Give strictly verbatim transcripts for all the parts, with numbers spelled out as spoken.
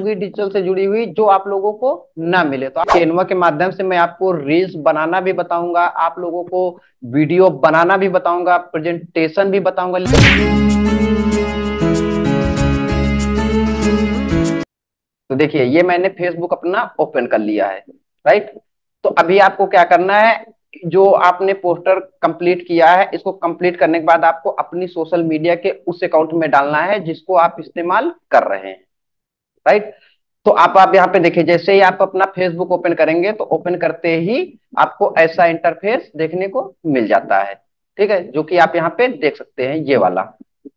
होगी डिजिटल से जुड़ी हुई जो आप लोगों को ना मिले। तो कैनवा के माध्यम से मैं आपको रील्स बनाना भी बताऊंगा, आप लोगों को वीडियो बनाना भी बताऊंगा, प्रेजेंटेशन भी बताऊंगा। तो देखिए ये मैंने फेसबुक अपना ओपन कर लिया है, राइट। तो अभी आपको क्या करना है, जो आपने पोस्टर कंप्लीट किया है इसको कंप्लीट करने के बाद आपको अपनी सोशल मीडिया के उस अकाउंट में डालना है जिसको आप इस्तेमाल कर रहे हैं, राइट। तो आप आप यहाँ पे देखिए, जैसे ही आप अपना फेसबुक ओपन करेंगे तो ओपन करते ही आपको ऐसा इंटरफेस देखने को मिल जाता है, ठीक है, जो कि आप यहाँ पे देख सकते हैं। ये वाला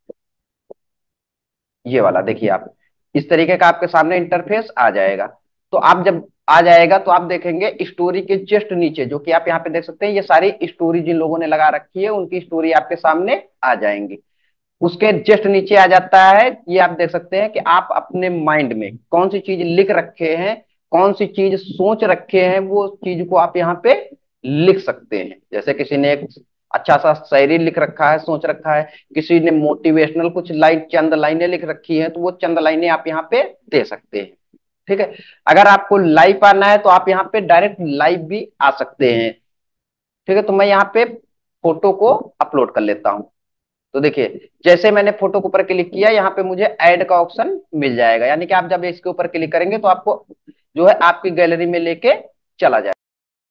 ये वाला देखिए, आप इस तरीके का आपके सामने इंटरफेस आ जाएगा। तो आप जब आ जाएगा तो आप देखेंगे स्टोरी के जस्ट नीचे, जो कि आप यहाँ पे देख सकते हैं, ये सारी स्टोरी जिन लोगों ने लगा रखी है उनकी स्टोरी आपके सामने आ जाएंगी। उसके जस्ट नीचे आ जाता है, ये आप देख सकते हैं कि आप अपने माइंड में कौन सी चीज लिख रखे हैं, कौन सी चीज सोच रखे हैं, वो चीज को आप यहाँ पे लिख सकते हैं। जैसे किसी ने एक अच्छा सा शायरी लिख रखा है, सोच रखा है, किसी ने मोटिवेशनल कुछ लाइन चंद लाइनें लिख रखी हैं, तो वो चंद लाइनें आप यहाँ पे दे सकते हैं, ठीक है। अगर आपको लाइव आना है तो आप यहाँ पे डायरेक्ट लाइव भी आ सकते हैं, ठीक है। तो मैं यहाँ पे फोटो को अपलोड कर लेता हूँ। तो देखिए जैसे मैंने फोटो के ऊपर क्लिक किया, यहाँ पे मुझे ऐड का ऑप्शन मिल जाएगा, यानी कि आप जब इसके ऊपर क्लिक करेंगे तो आपको जो है आपकी गैलरी में लेके चला जाएगा।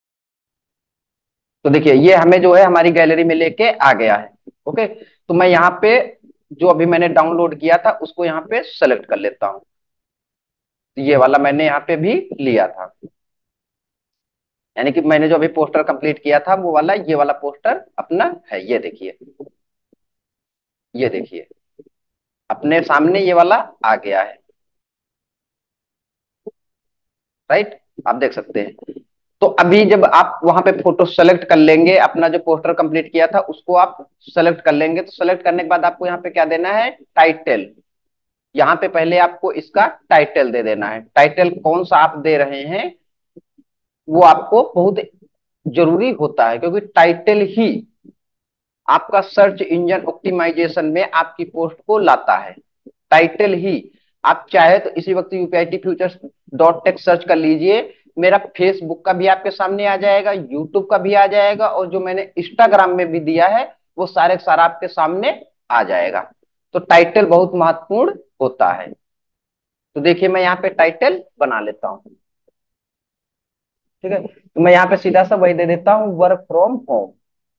तो देखिए ये हमें जो है हमारी गैलरी में लेके आ गया है, ओके। तो मैं यहाँ पे जो अभी मैंने डाउनलोड किया था उसको यहाँ पे सेलेक्ट कर लेता हूँ। तो ये वाला मैंने यहाँ पे भी लिया था, यानी कि मैंने जो अभी पोस्टर कंप्लीट किया था वो वाला, ये वाला पोस्टर अपना है। ये देखिए, ये देखिए अपने सामने ये वाला आ गया है, राइट, आप देख सकते हैं। तो अभी जब आप वहां पे फोटो सेलेक्ट कर लेंगे, अपना जो पोस्टर कंप्लीट किया था उसको आप सेलेक्ट कर लेंगे, तो सेलेक्ट करने के बाद आपको यहाँ पे क्या देना है, टाइटल। यहाँ पे पहले आपको इसका टाइटल दे देना है। टाइटल कौन सा आप दे रहे हैं वो आपको बहुत जरूरी होता है, क्योंकि टाइटल ही आपका सर्च इंजन ऑप्टिमाइजेशन में आपकी पोस्ट को लाता है। टाइटल ही, आप चाहे तो इसी वक्त UPIT futures dot tech search कर लीजिए, मेरा फेसबुक का भी आपके सामने आ जाएगा, यूट्यूब का भी आ जाएगा, और जो मैंने इंस्टाग्राम में भी दिया है वो सारे सारा आपके सामने आ जाएगा। तो टाइटल बहुत महत्वपूर्ण होता है। तो देखिए मैं यहाँ पे टाइटल बना लेता हूँ, ठीक है। तो मैं यहाँ पे सीधा सा वही दे देता हूँ, वर्क फ्रॉम होम।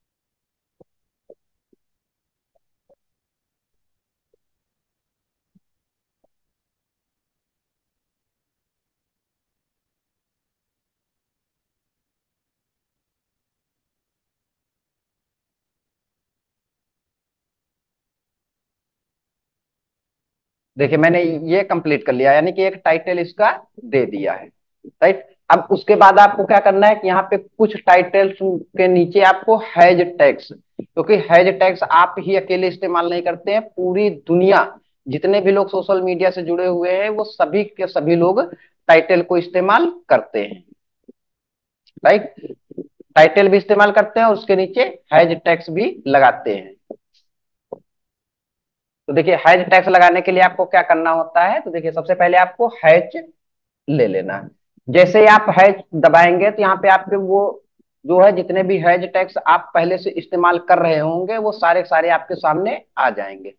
देखिए मैंने ये कंप्लीट कर लिया, यानी कि एक टाइटल इसका दे दिया है, राइट। अब उसके बाद आपको क्या करना है कि यहाँ पे कुछ टाइटल्स के नीचे आपको हैज टैग्स, क्योंकि हैज टैग्स आप ही अकेले इस्तेमाल नहीं करते हैं, पूरी दुनिया जितने भी लोग सोशल मीडिया से जुड़े हुए हैं वो सभी के सभी लोग टाइटल को इस्तेमाल करते हैं, राइट। टाइटल भी इस्तेमाल करते हैं और उसके नीचे हैज टैग्स भी लगाते हैं। तो देखिए हैज टैग्स लगाने के लिए आपको क्या करना होता है, तो देखिए सबसे पहले आपको हैज ले लेना है। जैसे ही आप हैज दबाएंगे तो यहाँ पे आपके वो जो है जितने भी हैज टैग्स आप पहले से इस्तेमाल कर रहे होंगे वो सारे सारे आपके सामने आ जाएंगे।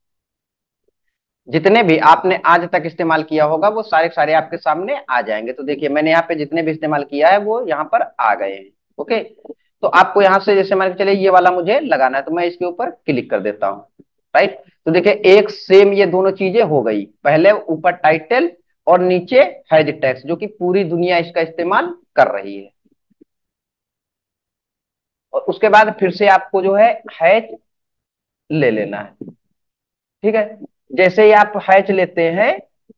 जितने भी आपने आज तक इस्तेमाल किया होगा वो सारे सारे आपके सामने आ जाएंगे। तो देखिए मैंने यहाँ पे जितने भी इस्तेमाल किया है वो यहाँ पर आ गए हैं, ओके। तो आपको यहाँ से जैसे मान के चलिए ये वाला मुझे लगाना है, तो मैं इसके ऊपर क्लिक कर देता हूँ, राइट। तो देखिए एक सेम ये दोनों चीजें हो गई, पहले ऊपर टाइटल और नीचे हैज टैग्स, जो कि पूरी दुनिया इसका इस्तेमाल कर रही है। और उसके बाद फिर से आपको जो है हैज ले लेना है, ठीक है। जैसे ही आप हैज लेते हैं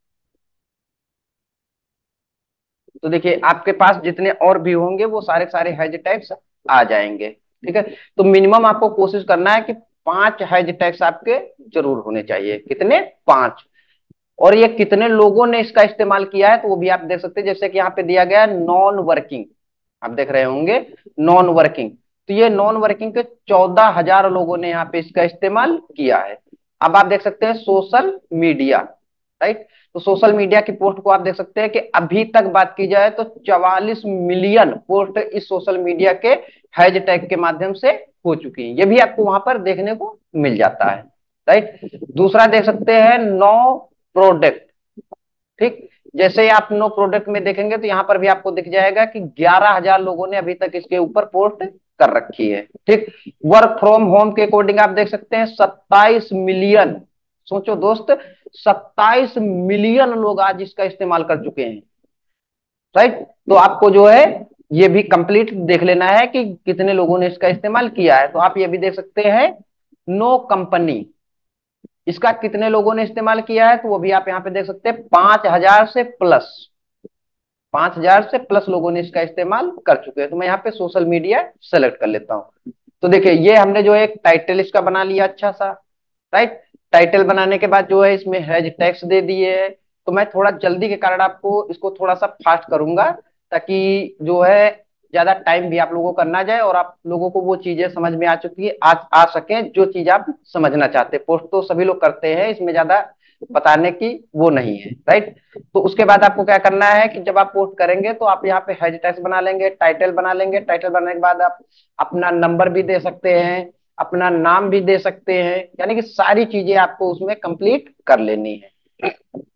तो देखिए आपके पास जितने और भी होंगे वो सारे सारे हैज टैग्स आ जाएंगे, ठीक है। तो मिनिमम आपको कोशिश करना है कि पांच हैज टैग्स आपके जरूर होने चाहिए। कितने? पांच। और ये कितने लोगों ने इसका इस्तेमाल किया है तो वो भी आप देख सकते हैं, जैसे कि यहाँ पे दिया गया नॉन वर्किंग, आप देख रहे होंगे नॉन वर्किंग। तो ये नॉन वर्किंग के चौदह हजार लोगों ने यहाँ पे इसका इस्तेमाल किया है। अब आप देख सकते हैं सोशल मीडिया, राइट। तो सोशल मीडिया की पोस्ट को आप देख सकते हैं कि अभी तक बात की जाए तो चवालीस मिलियन पोस्ट इस सोशल मीडिया के हैशटैग के माध्यम से हो चुकी है। ये भी आपको वहां पर देखने को मिल जाता है, राइट। दूसरा देख सकते हैं नो प्रोडक्ट, ठीक। जैसे ही आप नो प्रोडक्ट में देखेंगे तो यहाँ पर भी आपको दिख जाएगा कि ग्यारह हजार लोगों ने अभी तक इसके ऊपर पोस्ट कर रखी है, ठीक। वर्क फ्रॉम होम के अकॉर्डिंग आप देख सकते हैं सत्ताईस मिलियन, सोचो दोस्त, सत्ताईस मिलियन लोग आज इसका इस्तेमाल कर चुके हैं, राइट। तो आपको जो है ये भी कंप्लीट देख लेना है कि कितने लोगों ने इसका इस्तेमाल किया है। तो आप ये भी देख सकते हैं नो कंपनी, इसका कितने लोगों ने इस्तेमाल किया है, तो वो भी आप यहाँ पे देख सकते हैं पांच हजार से प्लस, पांच हजार से प्लस लोगों ने इसका इस्तेमाल कर चुके हैं। तो मैं यहाँ पे सोशल मीडिया सेलेक्ट कर लेता हूँ। तो देखिए ये हमने जो एक टाइटल इसका बना लिया अच्छा सा, राइट। टाइटल बनाने के बाद जो है इसमें हैज टैग्स दे दिए है। तो मैं थोड़ा जल्दी के कारण आपको इसको थोड़ा सा फास्ट करूंगा ताकि जो है ज्यादा टाइम भी आप लोगों को करना जाए और आप लोगों को वो चीजें समझ में आ चुकी है, आ, आ सके जो चीज आप समझना चाहते हैं। पोस्ट तो सभी लोग करते हैं, इसमें ज्यादा बताने की वो नहीं है, राइट। तो उसके बाद आपको क्या करना है कि जब आप पोस्ट करेंगे तो आप यहाँ पे हैश टैग्स बना लेंगे, टाइटल बना लेंगे। टाइटल बनाने के बाद आप अपना नंबर भी दे सकते हैं, अपना नाम भी दे सकते हैं, यानी कि सारी चीजें आपको उसमें कंप्लीट कर लेनी है।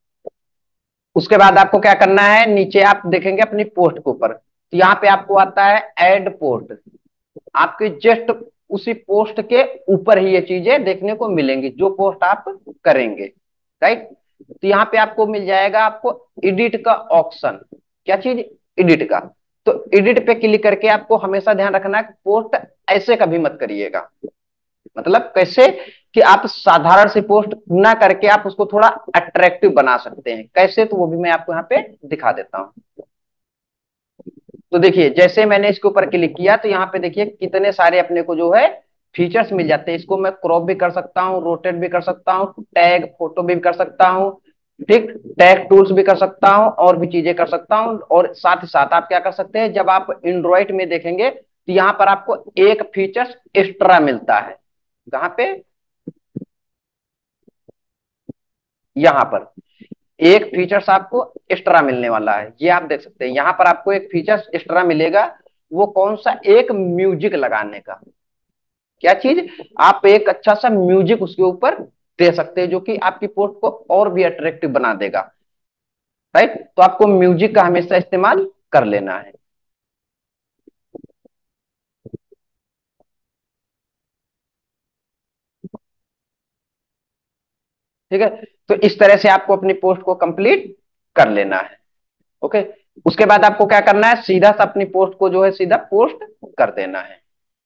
उसके बाद आपको क्या करना है, नीचे आप देखेंगे अपनी पोस्ट के ऊपर, तो यहाँ पे आपको आता है ऐड पोस्ट। आपके जस्ट उसी पोस्ट के ऊपर ही ये चीजें देखने को मिलेंगी जो पोस्ट आप करेंगे, राइट। तो यहाँ पे आपको मिल जाएगा आपको एडिट का ऑप्शन, क्या चीज, एडिट का। तो एडिट पे क्लिक करके आपको हमेशा ध्यान रखना है पोस्ट ऐसे कभी मत करिएगा, मतलब कैसे कि आप साधारण सी पोस्ट ना करके आप उसको थोड़ा अट्रैक्टिव बना सकते हैं, कैसे, तो वो भी मैं आपको यहाँ पे दिखा देता हूँ। तो देखिए जैसे मैंने इसके ऊपर क्लिक किया तो यहाँ पे देखिए कितने सारे अपने को जो है फीचर्स मिल जाते हैं। इसको मैं क्रॉप भी कर सकता हूँ, रोटेट भी कर सकता हूँ, टैग फोटो भी कर सकता हूँ, ठीक, टैग टूल्स भी कर सकता हूँ, और भी चीजें कर सकता हूँ। और साथ ही साथ आप क्या कर सकते हैं, जब आप एंड्रॉइड में देखेंगे तो यहाँ पर आपको एक फीचर्स एक्स्ट्रा मिलता है। कहाँ पे, यहाँ पर एक फीचर्स आपको एक्स्ट्रा मिलने वाला है, ये आप देख सकते हैं। यहाँ पर आपको एक फीचर्स एक्स्ट्रा मिलेगा, वो कौन सा, एक म्यूजिक लगाने का। क्या चीज, आप एक अच्छा सा म्यूजिक उसके ऊपर दे सकते हैं जो कि आपकी पोस्ट को और भी अट्रैक्टिव बना देगा, राइट। तो आपको म्यूजिक का हमेशा इस्तेमाल कर लेना है। ठीक है, तो इस तरह से आपको अपनी पोस्ट को कंप्लीट कर लेना है। ओके, उसके बाद आपको क्या करना है, सीधा सा अपनी पोस्ट को जो है सीधा पोस्ट कर देना है।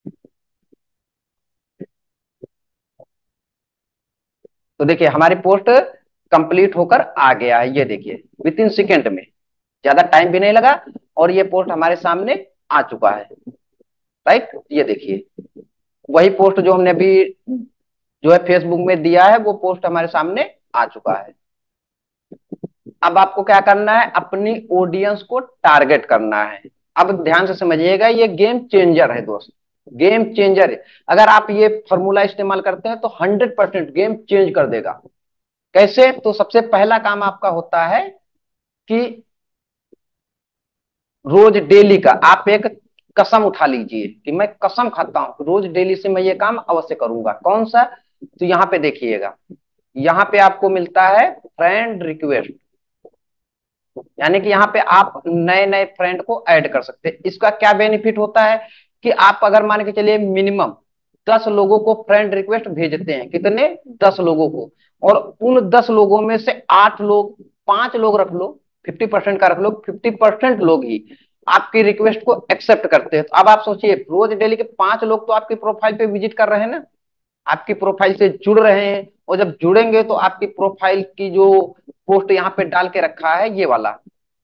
तो देखिए हमारी पोस्ट कंप्लीट होकर आ गया है, ये देखिए विद इन सेकेंड में, ज्यादा टाइम भी नहीं लगा और ये पोस्ट हमारे सामने आ चुका है, राइट। ये देखिए वही पोस्ट जो हमने अभी जो है फेसबुक में दिया है वो पोस्ट हमारे सामने आ चुका है। अब आपको क्या करना है, अपनी ऑडियंस को टारगेट करना है। अब ध्यान से समझिएगा, ये गेम चेंजर है दोस्त, गेम चेंजर है। अगर आप ये फॉर्मूला इस्तेमाल करते हैं तो हंड्रेड परसेंट गेम चेंज कर देगा। कैसे, तो सबसे पहला काम आपका होता है कि रोज डेली का आप एक कसम उठा लीजिए कि मैं कसम खाता हूं रोज डेली से मैं ये काम अवश्य करूंगा। कौन सा, तो यहाँ पे देखिएगा, यहाँ पे आपको मिलता है फ्रेंड रिक्वेस्ट, यानी कि यहाँ पे आप नए नए फ्रेंड को ऐड कर सकते हैं। इसका क्या बेनिफिट होता है कि आप अगर मान के चलिए मिनिमम दस लोगों को फ्रेंड रिक्वेस्ट भेजते हैं, कितने, दस लोगों को, और उन दस लोगों में से आठ लोग, पांच लोग रख लो, फिफ्टी परसेंट का रख लो, फिफ्टी परसेंट लोग ही आपकी रिक्वेस्ट को एक्सेप्ट करते हैं। तो अब आप सोचिए रोज डेली के पांच लोग तो आपकी प्रोफाइल पे विजिट कर रहे हैं ना, आपकी प्रोफाइल से जुड़ रहे हैं, और जब जुड़ेंगे तो आपकी प्रोफाइल की जो पोस्ट यहाँ पे डाल के रखा है ये वाला,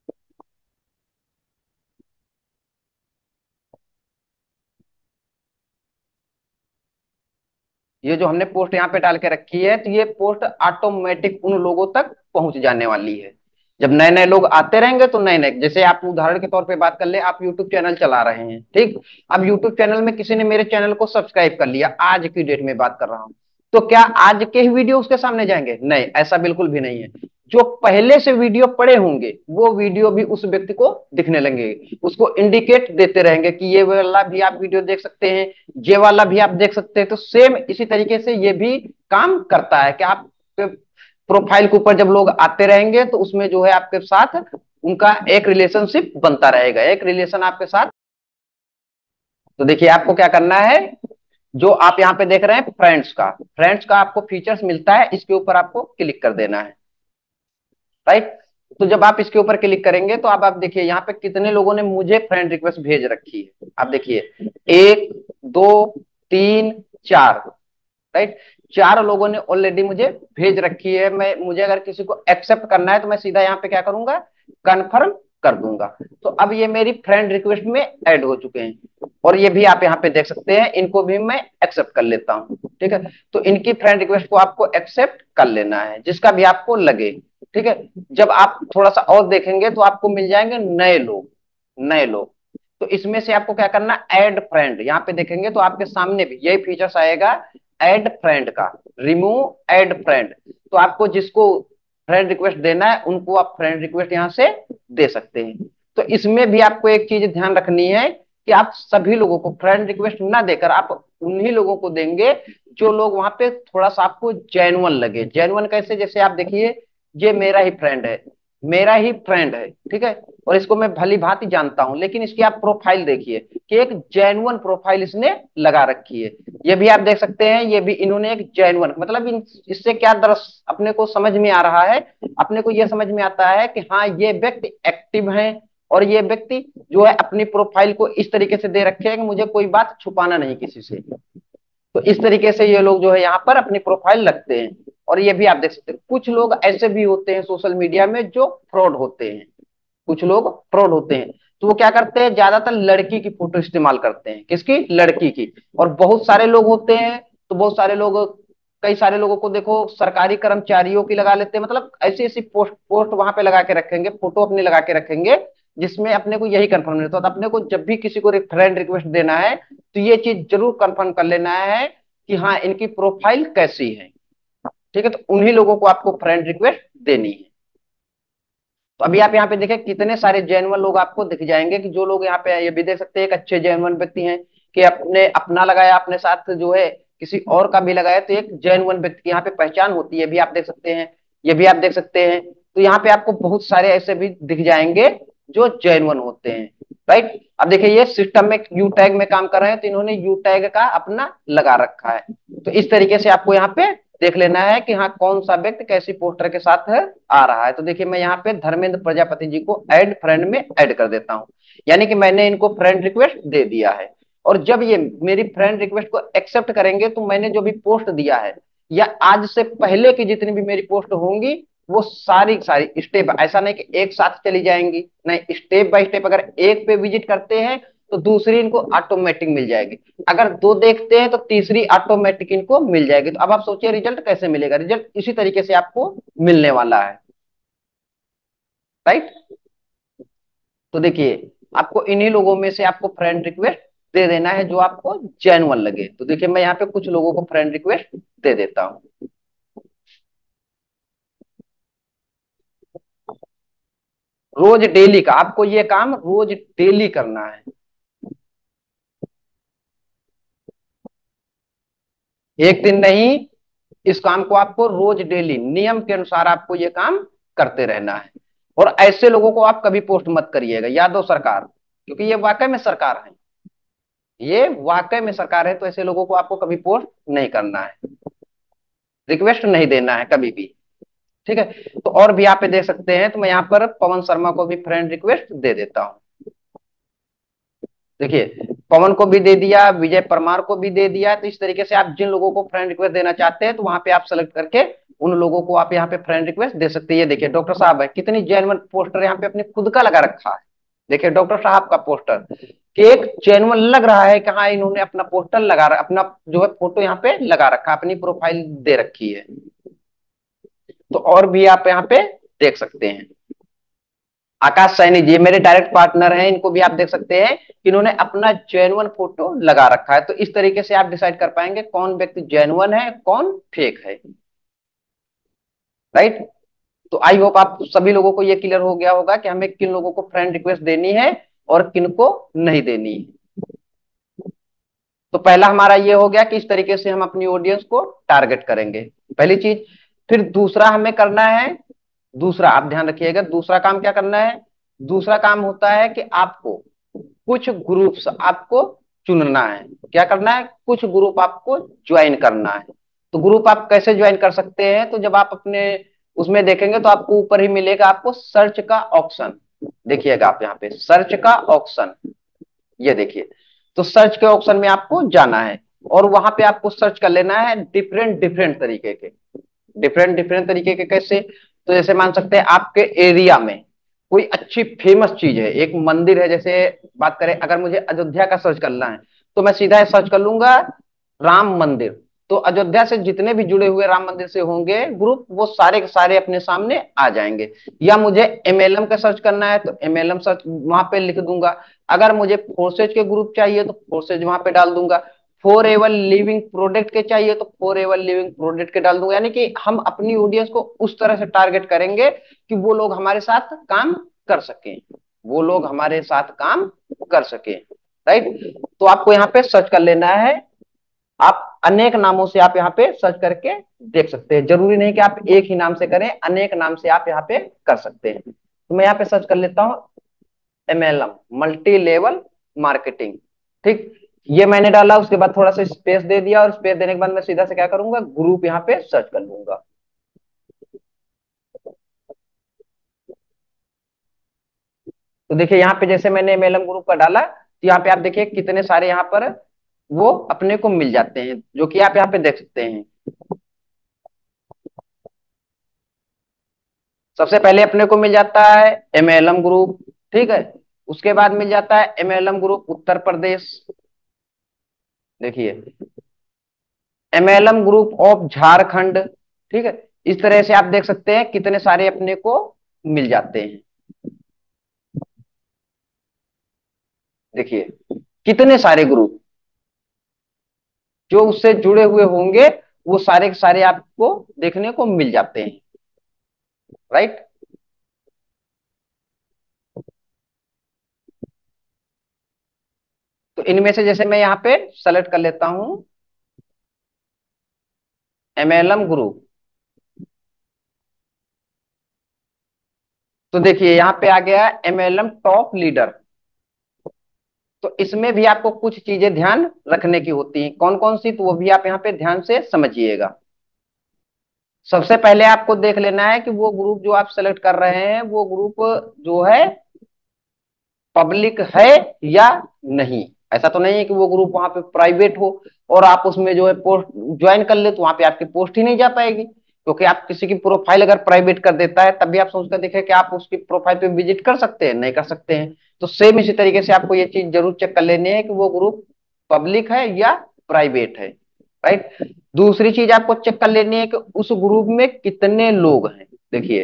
ये जो हमने पोस्ट यहाँ पे डाल के रखी है, तो ये पोस्ट ऑटोमेटिक उन लोगों तक पहुंच जाने वाली है। जब नए नए लोग आते रहेंगे तो नए नए, जैसे आप उदाहरण के तौर पे बात कर ले, आप यूट्यूब चैनल चला रहे हैं, ठीक। अब यूट्यूब चैनल में किसी ने मेरे चैनल को सब्सक्राइब कर लिया, आज की डेट में बात कर रहा हूं, तो क्या आज के ही वीडियो उसके सामने जाएंगे, नहीं, ऐसा बिल्कुल भी नहीं है। जो पहले से वीडियो पड़े होंगे वो वीडियो भी उस व्यक्ति को दिखने लगेंगे, उसको इंडिकेट देते रहेंगे कि ये वाला भी आप वीडियो देख सकते हैं, ये वाला भी आप देख सकते हैं। तो सेम इसी तरीके से ये भी काम करता है कि आप प्रोफाइल के ऊपर जब लोग आते रहेंगे तो उसमें जो है आपके साथ उनका एक रिलेशनशिप बनता रहेगा, एक रिलेशन आपके साथ। तो देखिए आपको क्या करना है, जो आप यहाँ पे देख रहे हैं फ्रेंड्स का, फ्रेंड्स का आपको फीचर्स मिलता है, इसके ऊपर आपको क्लिक कर देना है, राइट। तो जब आप इसके ऊपर क्लिक करेंगे तो अब आप देखिए यहाँ पे कितने लोगों ने मुझे फ्रेंड रिक्वेस्ट भेज रखी है। आप देखिए एक, दो, तीन, चार, राइट। चार लोगों ने ऑलरेडी मुझे भेज रखी है। मैं मुझे अगर किसी को एक्सेप्ट करना है तो मैं सीधा यहाँ पे क्या करूंगा, कन्फर्म कर दूंगा। तो अब ये मेरी फ्रेंड रिक्वेस्ट में ऐड हो चुके हैं, और ये भी आप यहाँ पे देख सकते हैं, इनको भी मैं एक्सेप्ट कर लेता हूँ, ठीक है। तो इनकी फ्रेंड रिक्वेस्ट को आपको एक्सेप्ट कर लेना है, जिसका भी आपको लगे, ठीक है। जब आप थोड़ा सा और देखेंगे तो आपको मिल जाएंगे नए लोग, नए लोग। तो इसमें से आपको क्या करना, ऐड फ्रेंड, यहाँ पे देखेंगे तो आपके सामने भी यही फीचर्स आएगा, ऐड फ्रेंड का, रिमूव ऐड फ्रेंड। तो आपको जिसको फ्रेंड रिक्वेस्ट देना है उनको आप फ्रेंड रिक्वेस्ट यहाँ से दे सकते हैं। तो इसमें भी आपको एक चीज ध्यान रखनी है कि आप सभी लोगों को फ्रेंड रिक्वेस्ट ना देकर आप उन्हीं लोगों को देंगे जो लोग वहां पे थोड़ा सा आपको जेन्युइन लगे। जेन्युइन कैसे, जैसे आप देखिए ये मेरा ही फ्रेंड है, मेरा ही फ्रेंड है, ठीक है, और इसको मैं भली भांति जानता हूं, लेकिन इसकी आप प्रोफाइल देखिए कि एक जेन्युइन प्रोफाइल इसने लगा रखी है। ये भी आप देख सकते हैं, ये भी इन्होंने एक जेन्युइन, मतलब इन, इससे क्या दरअसल अपने को समझ में आ रहा है, अपने को यह समझ में आता है कि हाँ ये व्यक्ति एक्टिव है, और ये व्यक्ति जो है अपनी प्रोफाइल को इस तरीके से दे रखे है कि मुझे कोई बात छुपाना नहीं किसी से। तो इस तरीके से ये लोग जो है यहाँ पर अपनी प्रोफाइल लगते हैं। और ये भी आप देख सकते हैं, कुछ लोग ऐसे भी होते हैं सोशल मीडिया में जो फ्रॉड होते हैं, कुछ लोग फ्रॉड होते हैं। तो वो क्या करते हैं, ज्यादातर लड़की की फोटो इस्तेमाल करते हैं, किसकी, लड़की की। और बहुत सारे लोग होते हैं, तो बहुत सारे लोग, कई सारे लोगों को देखो सरकारी कर्मचारियों की लगा लेते हैं, मतलब ऐसी ऐसी पोस्ट पोस्ट वहां पे लगा के रखेंगे, फोटो अपनी लगा के रखेंगे, जिसमें अपने को यही कंफर्म नहीं होता। तो अपने को जब भी किसी को फ्रेंड रिक्वेस्ट देना है तो ये चीज जरूर कंफर्म कर लेना है कि हाँ इनकी प्रोफाइल कैसी है, ठीक है। तो उन्हीं लोगों को आपको फ्रेंड रिक्वेस्ट देनी है। तो अभी आप यहाँ पे देखें कितने सारे जेन्युइन लोग आपको दिख जाएंगे, कि जो लोग यहाँ पे ये भी देख सकते हैं एक अच्छे जेन्युइन व्यक्ति हैं कि अपने अपना लगाया, अपने साथ जो है किसी और का भी लगाया, तो एक जेन्युइन व्यक्ति की यहाँ पे पहचान होती है, भी आप देख सकते हैं, ये भी आप देख सकते हैं। तो यहाँ पे आपको बहुत सारे ऐसे भी दिख जाएंगे जो जेन्युइन होते हैं, राइट। अब देखिए ये सिस्टम में यू टैग में काम कर रहे हैं, तो इन्होंने यू टैग का अपना लगा रखा है। तो इस तरीके से आपको यहाँ पे देख लेना है कि हाँ कौन सा व्यक्ति कैसी पोस्टर के साथ है, आ रहा है। तो देखिए मैं यहाँ पे धर्मेंद्र प्रजापति जी को ऐड फ्रेंड में ऐड कर देता हूँ, यानी कि मैंने इनको फ्रेंड रिक्वेस्ट दे दिया है। और जब ये मेरी फ्रेंड रिक्वेस्ट को एक्सेप्ट करेंगे तो मैंने जो भी पोस्ट दिया है, या आज से पहले की जितनी भी मेरी पोस्ट होंगी, वो सारी सारी स्टेप, ऐसा नहीं कि एक साथ चली जाएंगी, नहीं, स्टेप बाय स्टेप अगर एक पे विजिट करते हैं तो दूसरी इनको ऑटोमेटिक मिल जाएगी, अगर दो देखते हैं तो तीसरी ऑटोमेटिक इनको मिल जाएगी। तो अब आप सोचिए रिजल्ट कैसे मिलेगा, रिजल्ट इसी तरीके से आपको मिलने वाला है, राइट। तो देखिए आपको इन्हीं लोगों में से आपको फ्रेंड रिक्वेस्ट दे देना है जो आपको जेन्युइन लगे। तो देखिए मैं यहाँ पे कुछ लोगों को फ्रेंड रिक्वेस्ट दे देता हूँ। रोज डेली का आपको ये काम रोज डेली करना है, एक दिन नहीं, इस काम को आपको रोज डेली नियम के अनुसार आपको ये काम करते रहना है। और ऐसे लोगों को आप कभी पोस्ट मत करिएगा, यादव सरकार, क्योंकि ये वाकई में सरकार है, ये वाकई में सरकार है। तो ऐसे लोगों को आपको कभी पोस्ट नहीं करना है, रिक्वेस्ट नहीं देना है कभी भी, ठीक है। तो और भी आप देख सकते हैं, तो मैं यहाँ पर पवन शर्मा को भी फ्रेंड रिक्वेस्ट दे देता हूँ। देखिए पवन को भी दे दिया, विजय परमार को भी दे दिया। तो इस तरीके से आप जिन लोगों को फ्रेंड रिक्वेस्ट देना चाहते हैं तो वहां पे आप सेलेक्ट करके उन लोगों को आप यहाँ पे फ्रेंड रिक्वेस्ट दे सकते हैं। ये देखिए डॉक्टर साहब है, कितनी जेन्युइन पोस्टर यहाँ पे अपने खुद का लगा रखा है। देखिए डॉक्टर साहब का पोस्टर कि एक जेन्युइन लग रहा है कि हाँ इन्होंने अपना पोस्टर लगा, अपना जो है फोटो यहाँ पे लगा रखा, अपनी प्रोफाइल दे रखी है। तो और भी आप यहाँ पे देख सकते हैं, आकाश सैनी जी मेरे डायरेक्ट पार्टनर हैं, इनको भी आप देख सकते हैं कि इन्होंने अपना जेन्युइन फोटो लगा रखा है। तो इस तरीके से आप डिसाइड कर पाएंगे कौन व्यक्ति जेन्युइन है, कौन फेक है, राइट। तो आई होप आप सभी लोगों को ये क्लियर हो गया होगा कि हमें किन लोगों को फ्रेंड रिक्वेस्ट देनी है और किन को नहीं देनी है। तो पहला हमारा ये हो गया कि इस तरीके से हम अपनी ऑडियंस को टारगेट करेंगे, पहली चीज। फिर दूसरा हमें करना है, दूसरा आप ध्यान रखिएगा, दूसरा काम क्या करना है, दूसरा काम होता है कि आपको कुछ ग्रुप्स आपको चुनना है। क्या करना है, कुछ ग्रुप आपको ज्वाइन करना है। तो ग्रुप आप कैसे ज्वाइन कर सकते हैं, तो जब आप अपने उसमें देखेंगे तो आपको ऊपर ही मिलेगा आपको सर्च का ऑप्शन। देखिएगा आप यहाँ पे सर्च का ऑप्शन, ये देखिए। तो सर्च के ऑप्शन में आपको जाना है और वहां पे आपको सर्च कर लेना है डिफरेंट डिफरेंट तरीके के, डिफरेंट डिफरेंट तरीके के कैसे, तो जैसे मान सकते हैं आपके एरिया में कोई अच्छी फेमस चीज है, एक मंदिर है, जैसे बात करें अगर मुझे अयोध्या का सर्च करना है तो मैं सीधा सर्च कर लूंगा राम मंदिर। तो अयोध्या से जितने भी जुड़े हुए राम मंदिर से होंगे ग्रुप, वो सारे के सारे अपने सामने आ जाएंगे। या मुझे एमएलएम का सर्च करना है तो एमएलएम सर्च वहां पे लिख दूंगा। अगर मुझे फोर्सेज के ग्रुप चाहिए तो फोर्सेज वहां पे डाल दूंगा। फॉर एवर लिविंग प्रोडक्ट के चाहिए तो फॉर एवर लिविंग प्रोडक्ट के डाल दूंगा। यानी कि हम अपनी ऑडियंस को उस तरह से टारगेट करेंगे कि वो लोग हमारे साथ काम कर सकें, वो लोग हमारे साथ काम कर सकें। राइट। तो आपको यहाँ पे सर्च कर लेना है, आप अनेक नामों से आप यहाँ पे सर्च करके देख सकते हैं, जरूरी नहीं कि आप एक ही नाम से करें, अनेक नाम से आप यहाँ पे कर सकते हैं। तो मैं यहाँ पे सर्च कर लेता हूँ एमएलएम, मल्टी लेवल मार्केटिंग। ठीक, ये मैंने डाला, उसके बाद थोड़ा सा स्पेस दे दिया और स्पेस देने के बाद मैं सीधा से क्या करूंगा, ग्रुप यहाँ पे सर्च कर लूंगा। तो देखिए यहाँ पे जैसे मैंने एमएलएम ग्रुप का डाला तो यहाँ पे आप देखिए कितने सारे यहाँ पर वो अपने को मिल जाते हैं, जो कि आप यहाँ पे देख सकते हैं। सबसे पहले अपने को मिल जाता है एमएलएम ग्रुप, ठीक है। उसके बाद मिल जाता है एमएलएम ग्रुप उत्तर प्रदेश, देखिए एमएलएम ग्रुप ऑफ झारखंड, ठीक है। इस तरह से आप देख सकते हैं कितने सारे अपने को मिल जाते हैं। देखिए कितने सारे ग्रुप जो उससे जुड़े हुए होंगे वो सारे के सारे आपको देखने को मिल जाते हैं। राइट। तो इनमें से जैसे मैं यहाँ पे सेलेक्ट कर लेता हूं एमएलएम ग्रुप, तो देखिए यहाँ पे आ गया एमएलएम टॉप लीडर। तो इसमें भी आपको कुछ चीजें ध्यान रखने की होती हैं, कौन कौन सी, तो वो भी आप यहाँ पे ध्यान से समझिएगा। सबसे पहले आपको देख लेना है कि वो ग्रुप जो आप सेलेक्ट कर रहे हैं वो ग्रुप जो है पब्लिक है या नहीं। ऐसा तो नहीं है कि वो ग्रुप वहां पे प्राइवेट हो और आप उसमें जो है पोस्ट ज्वाइन कर ले तो वहां पे आपकी पोस्ट ही नहीं जा पाएगी, क्योंकि आप किसी की प्रोफाइल अगर प्राइवेट कर देता है तब भी आप सोच कर देखें कि आप उसकी प्रोफाइल पे विजिट कर सकते हैं, नहीं कर सकते हैं। तो सेम इसी तरीके से आपको ये चीज जरूर चेक कर लेनी है कि वो ग्रुप पब्लिक है या प्राइवेट है। राइट। दूसरी चीज आपको चेक कर लेनी है कि उस ग्रुप में कितने लोग हैं। देखिए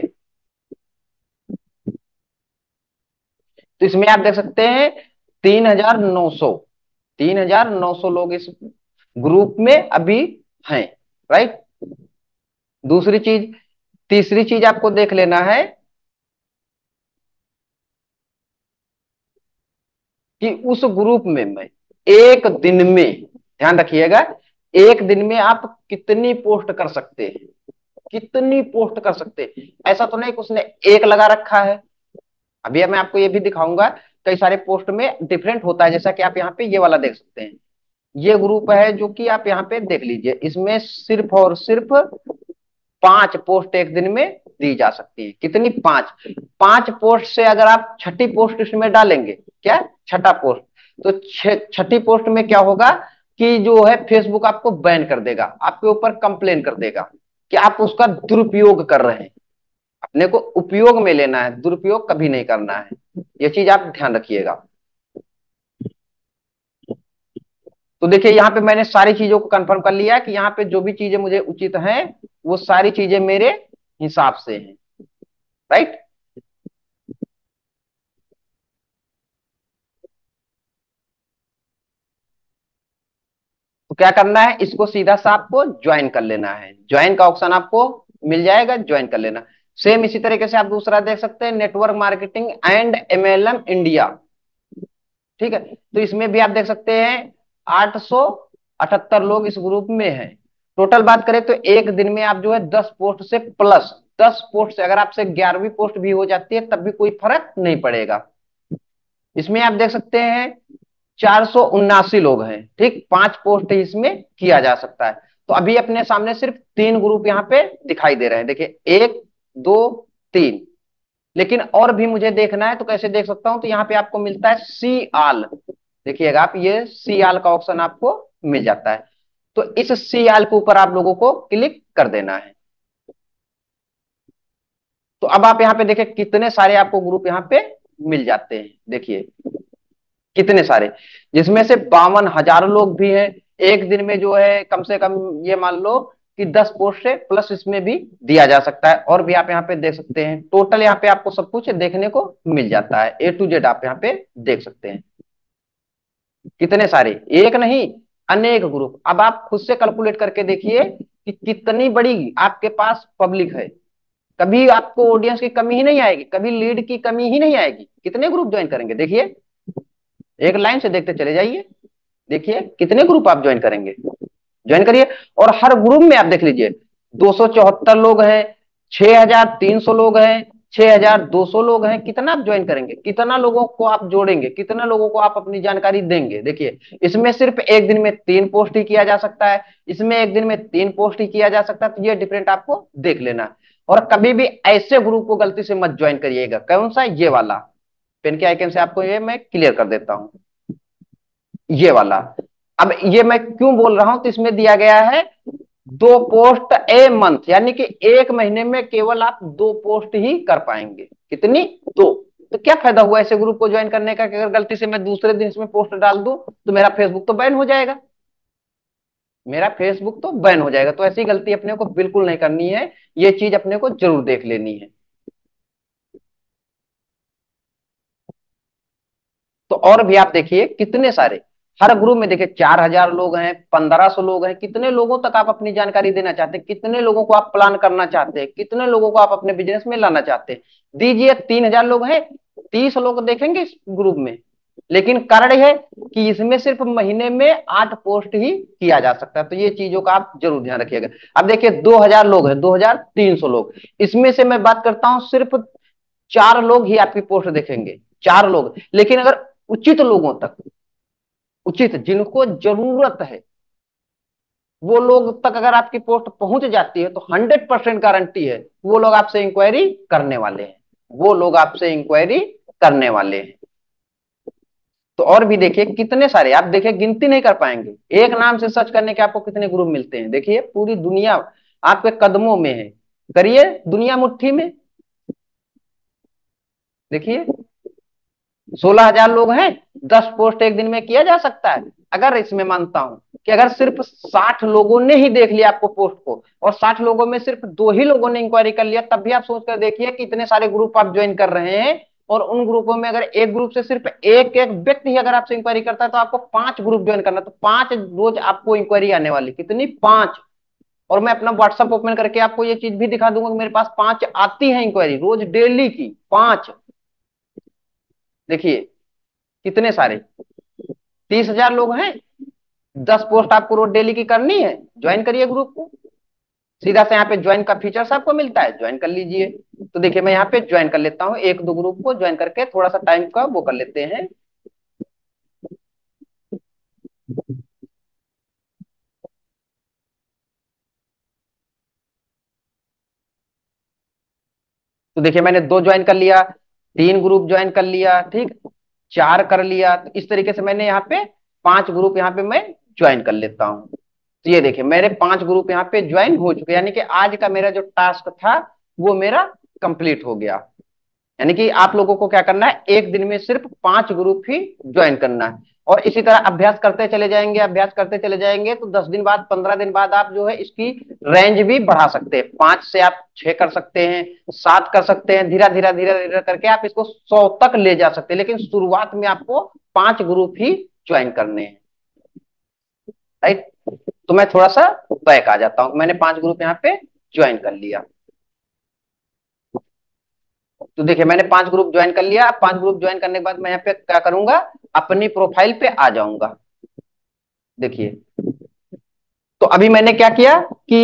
तो इसमें आप देख सकते हैं तीन हजार नौ सौ, तीन हजार नौ सौ लोग इस ग्रुप में अभी हैं। राइट। दूसरी चीज, तीसरी चीज आपको देख लेना है कि उस ग्रुप में मैं एक दिन में, ध्यान रखिएगा, एक दिन में आप कितनी पोस्ट कर सकते हैं, कितनी पोस्ट कर सकते हैं। ऐसा तो नहीं कि उसने एक लगा रखा है, अभी मैं आपको ये भी दिखाऊंगा। कई सारे पोस्ट में डिफरेंट होता है, जैसा कि आप यहाँ पे ये वाला देख सकते हैं। ये ग्रुप है जो कि आप यहाँ पे देख लीजिए, इसमें सिर्फ और सिर्फ पांच पोस्ट एक दिन में दी जा सकती है। कितनी, पांच। पांच पोस्ट से अगर आप छठी पोस्ट इसमें डालेंगे, क्या, छठा पोस्ट, तो छठी पोस्ट में क्या होगा कि जो है फेसबुक आपको बैन कर देगा, आपके ऊपर कंप्लेन कर देगा कि आप उसका दुरुपयोग कर रहे हैं। अपने को उपयोग में लेना है, दुरुपयोग कभी नहीं करना है, ये चीज आप ध्यान रखिएगा। तो देखिए यहाँ पे मैंने सारी चीजों को कंफर्म कर लिया कि यहाँ पे जो भी चीजें मुझे उचित हैं वो सारी चीजें मेरे हिसाब से हैं। राइट। तो क्या करना है, इसको सीधा सा आपको ज्वाइन कर लेना है, ज्वाइन का ऑप्शन आपको मिल जाएगा, ज्वाइन कर लेना। सेम इसी तरीके से आप दूसरा देख सकते हैं, network marketing and MLM India. ठीक है, तो इसमें भी आप देख सकते हैं आठ सौ अठहत्तर लोग इस ग्रुप में हैं। टोटल बात करें तो एक दिन में आप जो है दस पोस्ट से प्लस, दस पोस्ट से अगर आपसे ग्यारहवीं पोस्ट भी हो जाती है तब भी कोई फर्क नहीं पड़ेगा। इसमें आप देख सकते हैं चार सौ उन्नासी लोग हैं। ठीक, पांच पोस्ट ही इसमें किया जा सकता है। तो अभी अपने सामने सिर्फ तीन ग्रुप यहाँ पे दिखाई दे रहे हैं, देखिए एक, दो, तीन। लेकिन और भी मुझे देखना है तो कैसे देख सकता हूं, तो यहाँ पे आपको मिलता है सी आल। देखिएगा आप, ये सी आल का ऑप्शन आपको मिल जाता है। तो इस सी आल के ऊपर आप लोगों को क्लिक कर देना है। तो अब आप यहाँ पे देखिए कितने सारे आपको ग्रुप यहाँ पे मिल जाते हैं, देखिए कितने सारे, जिसमें से बावन हजार लोग भी हैं। एक दिन में जो है कम से कम ये मान लो कि दस पोस्ट है प्लस इसमें भी दिया जा सकता है। और भी आप यहाँ पे देख सकते हैं, टोटल यहाँ पे आपको सब कुछ देखने को मिल जाता है, ए टू जेड आप यहाँ पे देख सकते हैं। कितने सारे, एक नहीं अनेक ग्रुप। अब आप खुद से कैलकुलेट करके देखिए कि कितनी बड़ी आपके पास पब्लिक है। कभी आपको ऑडियंस की कमी ही नहीं आएगी, कभी लीड की कमी ही नहीं आएगी। कितने ग्रुप ज्वाइन करेंगे, देखिए एक लाइन से देखते चले जाइए, देखिए कितने ग्रुप आप ज्वाइन करेंगे, ज्वाइन करिए। और हर ग्रुप में आप देख लीजिए दो सौ चौहत्तर लोग हैं, छह हजार तीन सौ लोग हैं, छह हजार दो सौ लोग हैं। कितना आप ज्वाइन करेंगे, कितना लोगों को आप जोड़ेंगे, कितना लोगों को आप अपनी जानकारी देंगे। देखिए इसमें सिर्फ एक दिन में तीन पोस्ट ही किया जा सकता है, इसमें एक दिन में तीन पोस्ट ही किया जा सकता है। तो ये डिफरेंट आपको देख लेना। और कभी भी ऐसे ग्रुप को गलती से मत ज्वाइन करिएगा। कौन सा, ये वाला पेन के आइकन से आपको ये मैं क्लियर कर देता हूं, ये वाला। अब ये मैं क्यों बोल रहा हूं, तो इसमें दिया गया है दो पोस्ट ए मंथ, यानी कि एक महीने में केवल आप दो पोस्ट ही कर पाएंगे। कितनी, दो। तो क्या फायदा हुआ ऐसे ग्रुप को ज्वाइन करने का कि अगर गलती से मैं दूसरे दिन इसमें पोस्ट डाल दूं तो मेरा फेसबुक तो बैन हो जाएगा, मेरा फेसबुक तो बैन हो जाएगा। तो ऐसी गलती अपने को बिल्कुल नहीं करनी है, ये चीज अपने को जरूर देख लेनी है। तो और भी आप देखिए कितने सारे, हर ग्रुप में देखिए चार हजार लोग हैं, पंद्रह सौ लोग हैं। कितने लोगों तक आप अपनी जानकारी देना चाहते हैं, कितने लोगों को आप प्लान करना चाहते हैं, कितने लोगों को आप अपने बिजनेस में लाना चाहते हैं। दीजिए, तीन हजार लोग हैं, तीस लोग देखेंगे इस ग्रुप में। लेकिन कारण है कि इसमें सिर्फ महीने में आठ पोस्ट ही किया जा सकता है। तो ये चीजों का आप जरूर ध्यान रखिएगा। अब देखिए दो हजार लोग हैं, दो हजार तीन सौ लोग, इसमें से मैं बात करता हूं सिर्फ चार लोग ही आपकी पोस्ट देखेंगे, चार लोग। लेकिन अगर उचित लोगों तक, उचित जिनको जरूरत है, वो लोग तक अगर आपकी पोस्ट पहुंच जाती है तो हंड्रेड परसेंट गारंटी है वो लोग आपसे इंक्वायरी करने वाले हैं, वो लोग आपसे इंक्वायरी करने वाले हैं। तो और भी देखिए कितने सारे, आप देखिए गिनती नहीं कर पाएंगे। एक नाम से सर्च करने के आपको कितने ग्रुप मिलते हैं, देखिए पूरी दुनिया आपके कदमों में है। करिए, दुनिया मुट्ठी में, देखिए सोलह हजार लोग हैं, दस पोस्ट एक दिन में किया जा सकता है। अगर इसमें मानता हूं कि अगर सिर्फ साठ लोगों ने ही देख लिया आपको पोस्ट को, और साठ लोगों में सिर्फ दो ही लोगों ने इंक्वायरी कर लिया, तब भी आप सोच कर देखिए कि इतने सारे ग्रुप आप ज्वाइन कर रहे हैं। और उन ग्रुपों में अगर एक ग्रुप से सिर्फ एक एक व्यक्ति ही अगर आपसे इंक्वायरी करता है तो आपको पांच ग्रुप ज्वाइन करना, तो पांच रोज आपको इंक्वायरी आने वाली, कितनी, पांच। और मैं अपना व्हाट्सएप ओपन करके आपको ये चीज भी दिखा दूंगा कि मेरे पास पांच आती है इंक्वायरी रोज, डेली की पांच। देखिए कितने सारे, तीस हजार लोग हैं, दस पोस्ट आपको रोज डेली की करनी है, ज्वाइन करिए ग्रुप को। सीधा से यहाँ पे ज्वाइन का फीचर्स आपको मिलता है, ज्वाइन कर लीजिए। तो देखिए मैं यहाँ पे ज्वाइन कर लेता हूँ, एक दो ग्रुप को ज्वाइन करके थोड़ा सा टाइम का वो कर लेते हैं। तो देखिए मैंने दो ज्वाइन कर लिया, तीन ग्रुप ज्वाइन कर लिया, ठीक, चार कर लिया। तो इस तरीके से मैंने यहाँ पे पांच ग्रुप यहाँ पे मैं ज्वाइन कर लेता हूँ। तो ये देखिए मेरे पांच ग्रुप यहाँ पे ज्वाइन हो चुके, यानी कि आज का मेरा जो टास्क था वो मेरा कंप्लीट हो गया। यानी कि आप लोगों को क्या करना है, एक दिन में सिर्फ पांच ग्रुप ही ज्वाइन करना है। और इसी तरह अभ्यास करते चले जाएंगे, अभ्यास करते चले जाएंगे, तो दस दिन बाद, पंद्रह दिन बाद आप जो है इसकी रेंज भी बढ़ा सकते हैं। पांच से आप छह कर सकते हैं, सात कर सकते हैं, धीरे धीरे धीरे धीरे करके आप इसको सौ तक ले जा सकते हैं। लेकिन शुरुआत में आपको पांच ग्रुप ही ज्वाइन करने हैं, राइट। तो मैं थोड़ा सा बैक आ जाता हूं, मैंने पांच ग्रुप यहाँ पे ज्वाइन कर लिया। तो देखिए मैंने पांच ग्रुप ज्वाइन कर लिया। अब पांच ग्रुप ज्वाइन करने के बाद मैं यहाँ पे क्या करूंगा, अपनी प्रोफाइल पे आ जाऊंगा। देखिए तो अभी मैंने क्या किया कि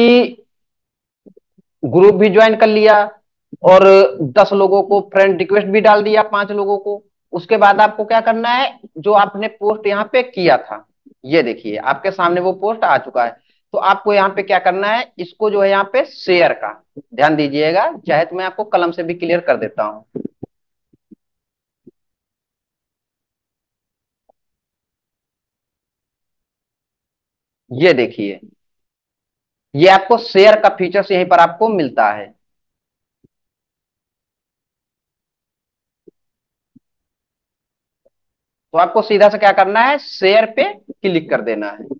ग्रुप भी ज्वाइन कर लिया और दस लोगों को फ्रेंड रिक्वेस्ट भी डाल दिया, पांच लोगों को। उसके बाद आपको क्या करना है, जो आपने पोस्ट यहाँ पे किया था, ये देखिए आपके सामने वो पोस्ट आ चुका है। तो आपको यहाँ पे क्या करना है, इसको जो है यहाँ पे शेयर का ध्यान दीजिएगा, चाहे तो मैं आपको कलम से भी क्लियर कर देता हूं। ये देखिए, ये आपको शेयर का फीचर्स यहीं पर आपको मिलता है। तो आपको सीधा से क्या करना है, शेयर पे क्लिक कर देना है।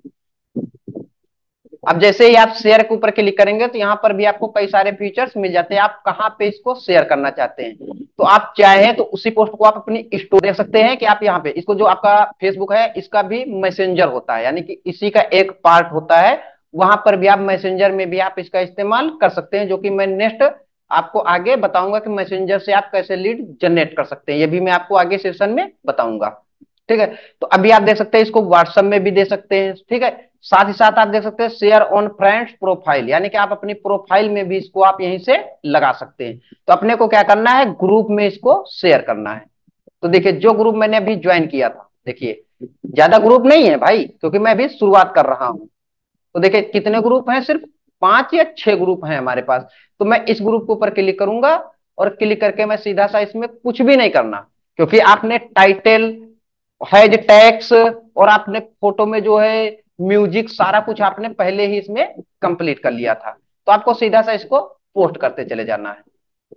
अब जैसे ही आप शेयर के ऊपर क्लिक करेंगे तो यहाँ पर भी आपको कई सारे फीचर्स मिल जाते हैं, आप कहाँ पे इसको शेयर करना चाहते हैं। तो आप चाहे तो उसी पोस्ट को आप अपनी स्टोरी देख सकते हैं कि आप यहाँ पे इसको, जो आपका फेसबुक है इसका भी मैसेंजर होता है, यानी कि इसी का एक पार्ट होता है। वहां पर भी आप मैसेंजर में भी आप इसका इस्तेमाल कर सकते हैं, जो कि मैं नेक्स्ट आपको आगे बताऊंगा कि मैसेंजर से आप कैसे लीड जनरेट कर सकते हैं, ये भी मैं आपको आगे सेशन में बताऊंगा। ठीक है, तो अभी आप देख सकते हैं इसको व्हाट्सएप में भी दे सकते हैं। ठीक है, साथ ही साथ आप देख सकते हैं शेयर ऑन फ्रेंड्स प्रोफाइल, यानी कि आप अपनी प्रोफाइल में भी इसको आप यहीं से लगा सकते हैं। तो अपने को क्या करना है, ग्रुप में इसको शेयर करना है। तो देखिए जो ग्रुप मैंने अभी ज्वाइन किया था, देखिए ज्यादा ग्रुप नहीं है भाई, क्योंकि मैं अभी शुरुआत कर रहा हूं। तो देखिए कितने ग्रुप हैं, सिर्फ पांच या छह ग्रुप हैं हमारे पास। तो मैं इस ग्रुप के ऊपर क्लिक करूंगा और क्लिक करके मैं सीधा सा इसमें कुछ भी नहीं करना, क्योंकि आपने टाइटल, हैज टैग्स और आपने फोटो में जो है म्यूजिक, सारा कुछ आपने पहले ही इसमें कंप्लीट कर लिया था। तो आपको सीधा सा इसको पोस्ट करते चले जाना है।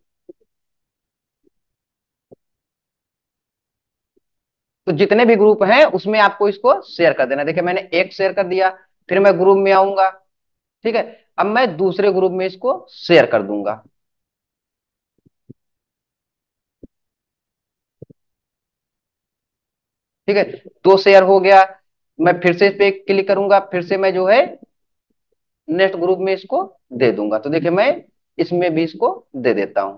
तो जितने भी ग्रुप हैं उसमें आपको इसको शेयर कर देना। देखिए मैंने एक शेयर कर दिया, फिर मैं ग्रुप में आऊंगा। ठीक है, अब मैं दूसरे ग्रुप में इसको शेयर कर दूंगा। ठीक है, दो शेयर हो गया। मैं फिर से इस पे क्लिक करूंगा, फिर से मैं जो है नेक्स्ट ग्रुप में इसको दे दूंगा। तो देखिए मैं इसमें भी इसको दे देता हूं।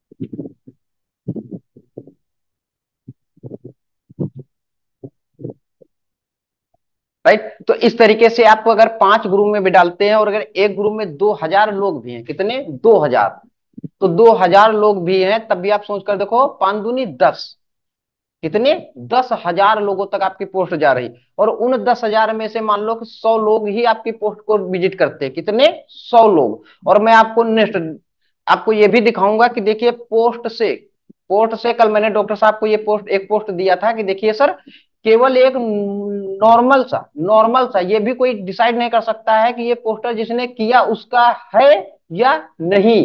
राइट, तो इस तरीके से आप अगर पांच ग्रुप में भी डालते हैं और अगर एक ग्रुप में दो हजार लोग भी हैं, कितने, दो हजार, तो दो हजार लोग भी हैं तब भी आप सोच कर देखो, पांच दूनी दस, कितने, दस हजार लोगों तक आपकी पोस्ट जा रही। और उन दस हजार में से मान लो कि सौ लोग ही आपकी पोस्ट को विजिट करते हैं, कितने, सौ लोग। और मैं आपको नेक्स्ट आपको ये भी दिखाऊंगा कि देखिए पोस्ट से, पोस्ट से कल मैंने डॉक्टर साहब को ये पोस्ट, एक पोस्ट दिया था कि देखिए सर, केवल एक नॉर्मल सा, नॉर्मल सा, ये भी कोई डिसाइड नहीं कर सकता है कि ये पोस्टर जिसने किया उसका है या नहीं,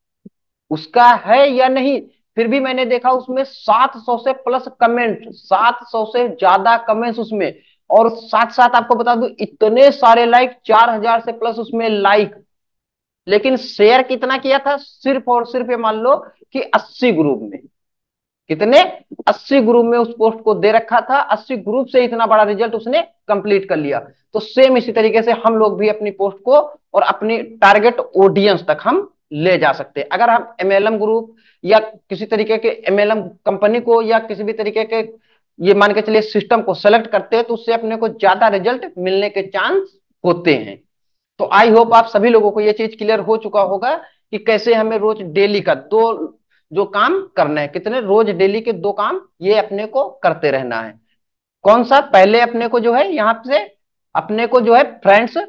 उसका है या नहीं। फिर भी मैंने देखा उसमें सात सौ से प्लस कमेंट, सात सौ से ज्यादा कमेंट्स उसमें। और साथ साथ आपको बता दूं इतने सारे लाइक, चार हजार से प्लस उसमें लाइक। लेकिन शेयर कितना किया था, सिर्फ और सिर्फ ये मान लो कि अस्सी ग्रुप में, कितने, अस्सी ग्रुप में उस पोस्ट को दे रखा था। अस्सी ग्रुप से इतना बड़ा रिजल्ट उसने कंप्लीट कर लिया। तो सेम इसी तरीके से हम लोग भी अपनी पोस्ट को और अपनी टारगेट ऑडियंस तक हम ले जा सकते हैं। अगर हम एमएलएम ग्रुप या किसी तरीके के एमएलएम कंपनी को या किसी भी तरीके के, ये मान के चलिए, सिस्टम को सेलेक्ट करते हैं, तो उससे अपने को ज्यादा रिजल्ट मिलने के चांस होते हैं। तो आई होप आप सभी लोगों को ये चीज क्लियर हो चुका होगा कि कैसे हमें रोज डेली का दो जो काम करना है, कितने, रोज डेली के दो काम ये अपने को करते रहना है। कौन सा, पहले अपने को जो है यहाँ से अपने को जो है फ्रेंड्स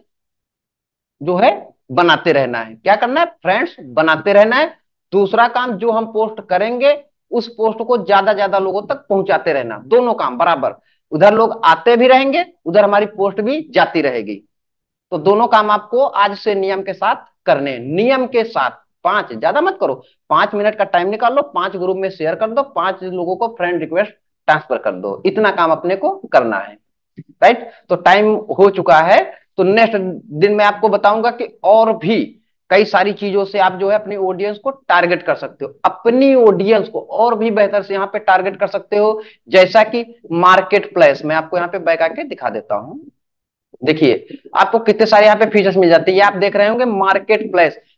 जो है बनाते रहना है। क्या करना है, फ्रेंड्स बनाते रहना है। दूसरा काम, जो हम पोस्ट करेंगे उस पोस्ट को ज्यादा ज्यादा लोगों तक पहुंचाते रहना, दोनों काम बराबर। उधर लोग आते भी रहेंगे, उधर हमारी पोस्ट भी जाती रहेगी। तो दोनों काम आपको आज से नियम के साथ करने हैं, नियम के साथ। पांच, ज्यादा मत करो, पांच मिनट का टाइम निकाल लो, पांच ग्रुप में शेयर कर दो, पांच लोगों को फ्रेंड रिक्वेस्ट ट्रांसफर कर दो, इतना काम अपने को करना है। राइट, तो टाइम हो चुका है। तो नेक्स्ट दिन मैं आपको बताऊंगा कि और भी कई सारी चीजों से आप जो है अपनी ऑडियंस को टारगेट कर सकते हो, अपनी ऑडियंस को और भी बेहतर से यहाँ पे टारगेट कर सकते हो। जैसा कि मार्केट प्लेस, मैं आपको यहाँ पे बैक आके दिखा देता हूं। देखिए आपको कितने सारे यहाँ पे फीचर्स मिल जाते हैं, ये आप देख रहे होंगे मार्केट प्लेस।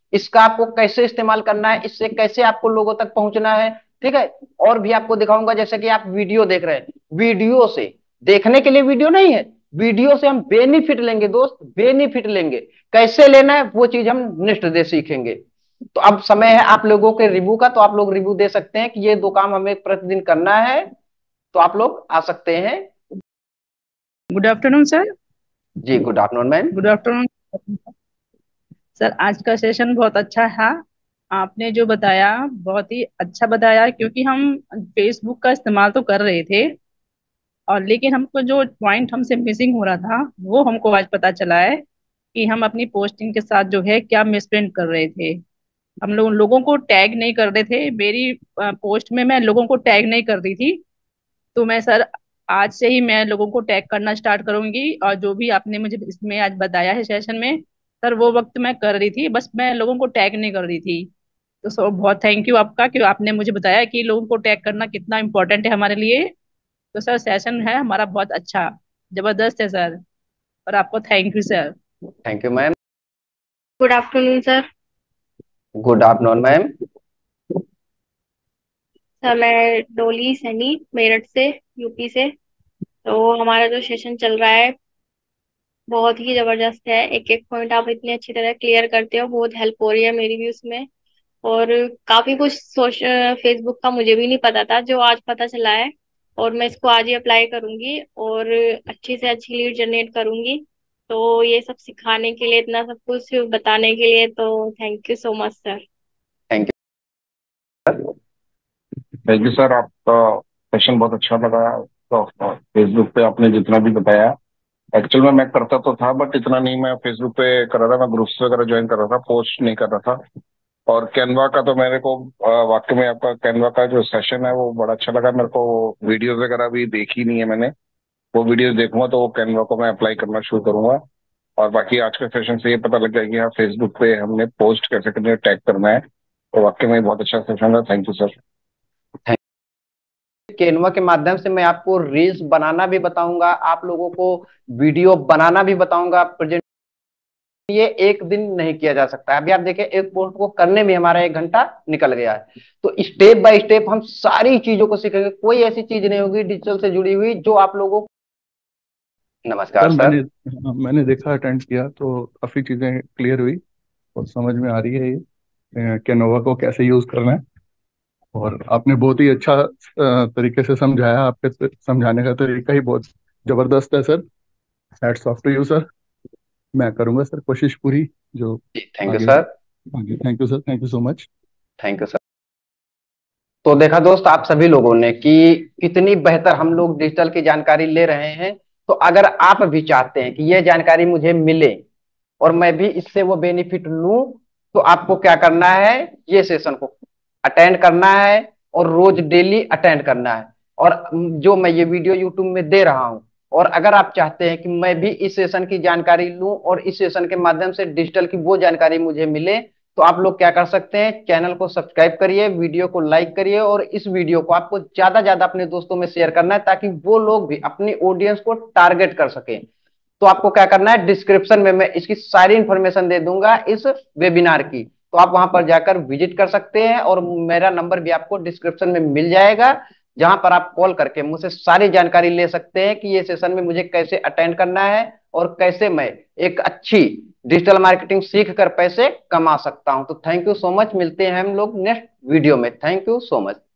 इसका आपको कैसे इस्तेमाल करना है, इससे कैसे आपको लोगों तक पहुंचना है। ठीक है। और भी आपको दिखाऊंगा, जैसे कि आप वीडियो देख रहे हैं, वीडियो से, देखने के लिए वीडियो नहीं है, वीडियो से हम बेनिफिट लेंगे दोस्त, बेनिफिट लेंगे। कैसे लेना है वो चीज हम नेक्स्ट डे सीखेंगे। तो अब समय है आप लोगों के रिव्यू का, तो आप लोग रिव्यू दे सकते हैं कि ये दो काम हमें प्रतिदिन करना है, तो आप लोग आ सकते हैं। Good afternoon sir. जी good afternoon ma'am. Good afternoon sir. आज का सेशन बहुत अच्छा था। आपने जो बताया बहुत ही अच्छा बताया, क्योंकि हम फेसबुक का इस्तेमाल तो कर रहे थे, और लेकिन हमको जो पॉइंट हमसे मिसिंग हो रहा था वो हमको आज पता चला है कि हम अपनी पोस्टिंग के साथ जो है क्या मिसप्रिंट कर रहे थे। हम लोग लोगों को टैग नहीं कर रहे थे। मेरी पोस्ट में मैं लोगों को टैग नहीं कर रही थी। तो मैं सर आज से ही मैं लोगों को टैग करना स्टार्ट करूंगी, और जो भी आपने मुझे इसमें आज बताया है सेशन में सर, वो वक्त मैं कर रही थी, बस मैं लोगों को टैग नहीं कर रही थी। तो सर बहुत थैंक यू आपका कि आपने मुझे बताया कि लोगों को टैग करना कितना इम्पोर्टेंट है हमारे लिए। तो सर सेशन है हमारा बहुत अच्छा, जबरदस्त है सर, और आपको thank you sir. Thank you ma'am. Good afternoon sir. Good afternoon ma'am. Sir मैं डोली सैनी, मेरठ से, यूपी से। तो हमारा जो सेशन चल रहा है बहुत ही जबरदस्त है। एक एक पॉइंट आप इतनी अच्छी तरह क्लियर करते हो, बहुत हेल्प हो रही है मेरी भी उसमें। और काफी कुछ सोशल फेसबुक का मुझे भी नहीं पता था, जो आज पता चला है। और मैं इसको आज ही अप्लाई करूंगी और अच्छी से अच्छी लीड जनरेट करूंगी। तो ये सब सिखाने के लिए, इतना सब कुछ बताने के लिए, तो thank you so much sir. Thank you. Thank you sir, आपका सेशन बहुत अच्छा लगा। तो फेसबुक पे आपने जितना भी बताया, एक्चुअल में मैं करता तो था बट इतना नहीं मैं फेसबुक पे कर रहा था, मैं ग्रुप्स वगैरह ज्वाइन कर रहा था, पोस्ट नहीं कर रहा था। और कैनवा का तो मेरे को अ, वाकई में आपका कैनवा का जो सेशन है वो बड़ा अच्छा लगा मेरे को। वीडियोस वगैरह भी देखी नहीं है मैंने, वो वीडियोस देखूंगा तो वो कैनवा को मैं अप्लाई करना शुरू करूंगा। और बाकी आज के सेशन से ये पता लग गया कि हाँ फेसबुक पे हमने पोस्ट कैसे करनी है, टैग करना है। तो वाकई में बहुत अच्छा सेशन है, थैंक यू सर। केनवा के माध्यम से मैं आपको रील्स बनाना भी बताऊंगा, आप लोगों को वीडियो बनाना भी बताऊंगा। प्रेजेंट ये एक दिन नहीं किया जा सकता है। अभी आप देखिए, एक पोस्ट को करने में हमारा एक घंटा निकल गया है। तो स्टेप बाय स्टेप हम सारी चीजों को सीखेंगे, कोई ऐसी चीज नहीं होगी डिजिटल से जुड़ी हुई जो आप लोगों को। नमस्कार सर मैंने सर। हाँ, मैंने देखा, अटेंड किया तो काफ़ी चीज़ें क्लियर हुई और समझ में आ रही है ये कैनोवा को कैसे यूज़ करना है। और आपने बहुत ही अच्छा अ, तरीके से समझाया। आपके त- समझाने का तरीका ही बहुत ज़बरदस्त है sir. Hats off to you sir. मैं करूँगा सर कोशिश पूरी जो थैंक यू आगे सर। आगे thank you sir, thank you so much. Thank you sir. तो देखा दोस्त आप सभी लोगों ने कि कितनी बेहतर हम लोग डिजिटल की जानकारी ले रहे हैं। तो अगर आप भी चाहते हैं कि ये जानकारी मुझे मिले और मैं भी इससे वो बेनिफिट लूं, तो आपको क्या करना है, ये सेशन को अटेंड करना है और रोज डेली अटेंड करना है। और जो मैं ये वीडियो यूट्यूब में दे रहा हूं, और अगर आप चाहते हैं कि मैं भी इस सेशन की जानकारी लूं और इस सेशन के माध्यम से डिजिटल की वो जानकारी मुझे मिले, तो आप लोग क्या कर सकते हैं, चैनल को सब्सक्राइब करिए, वीडियो को लाइक करिए, और इस वीडियो को आपको ज्यादा ज्यादा अपने दोस्तों में शेयर करना है, ताकि वो लोग भी अपनी ऑडियंस को टारगेट कर सके। तो आपको क्या करना है, डिस्क्रिप्शन में मैं इसकी सारी इंफॉर्मेशन दे दूंगा इस वेबिनार की, तो आप वहां पर जाकर विजिट कर सकते हैं, और मेरा नंबर भी आपको डिस्क्रिप्शन में मिल जाएगा, जहां पर आप कॉल करके मुझसे सारी जानकारी ले सकते हैं कि ये सेशन में मुझे कैसे अटेंड करना है और कैसे मैं एक अच्छी डिजिटल मार्केटिंग सीख कर पैसे कमा सकता हूं। तो थैंक यू सो मच, मिलते हैं हम लोग नेक्स्ट वीडियो में। Thank you so much.